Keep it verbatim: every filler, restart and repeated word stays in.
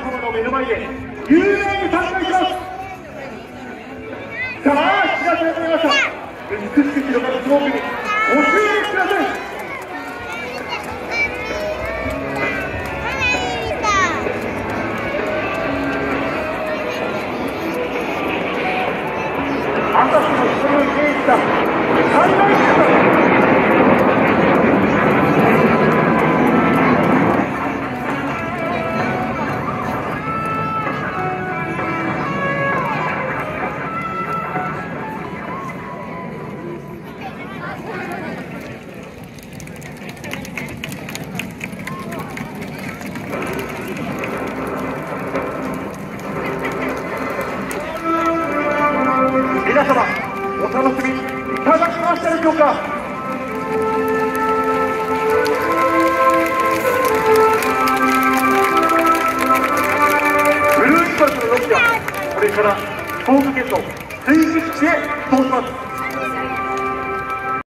様の目の前で有名に参加します。さあ、しがつの皆さん、美しく広がるスモークにご注目ください。朝日の光をイメージした最大級だ。皆様、お楽しみいただきましたでしょうか。ブルーインパルスのロッキはこれから福岡県の水域基地へ到着